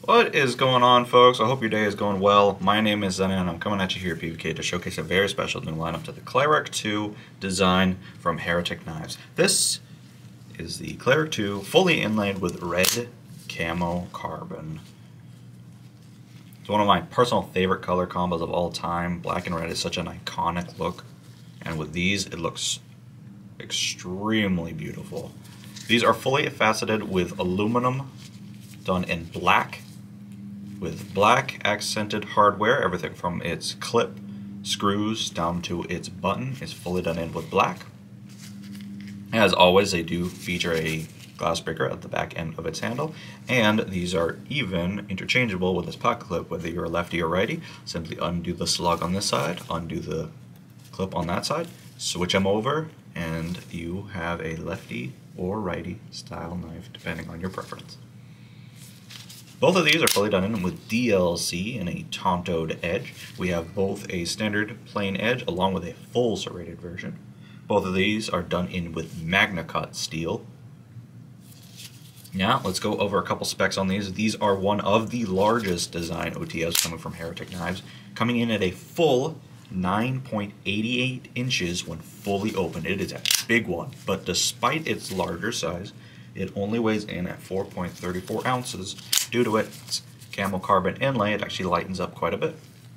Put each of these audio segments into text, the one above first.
What is going on, folks? I hope your day is going well. My name is Zenna and I'm coming at you here at PvK to showcase a very special new lineup to the Cleric II design from Heretic Knives. This is the Cleric II fully inlaid with red camo carbon. It's one of my personal favorite color combos of all time. Black and red is such an iconic look, and with these it looks extremely beautiful. These are fully faceted with aluminum done in black, with black accented hardware. Everything from its clip, screws, down to its button is fully done in with black. As always, they do feature a glass breaker at the back end of its handle, and these are even interchangeable with this pocket clip, whether you're a lefty or righty. Simply undo the slug on this side, undo the clip on that side, switch them over, and you have a lefty or righty style knife, depending on your preference. Both of these are fully done in with DLC and a Tantoed edge. We have both a standard plain edge along with a full serrated version. Both of these are done in with Magnacut steel. Now let's go over a couple specs on these. These are one of the largest design OTFs coming from Heretic Knives, coming in at a full 9.88 inches when fully open. It is a big one, but despite its larger size, it only weighs in at 4.34 ounces. Due to its camo carbon inlay, it actually lightens up quite a bit.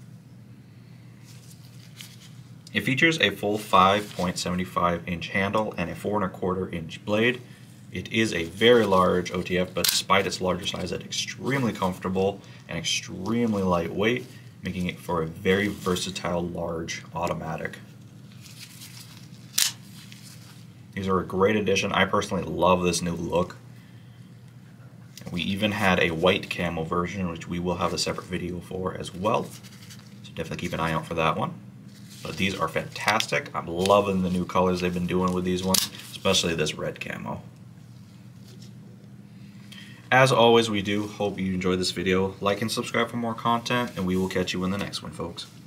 It features a full 5.75 inch handle and a 4¼ inch blade. It is a very large OTF, but despite its larger size, it's extremely comfortable and extremely lightweight, making it for a very versatile large automatic. These are a great addition. I personally love this new look. We even had a white camo version, which we will have a separate video for as well. So definitely keep an eye out for that one. But these are fantastic. I'm loving the new colors they've been doing with these ones, especially this red camo. As always, we do hope you enjoyed this video. Like and subscribe for more content, and we will catch you in the next one, folks.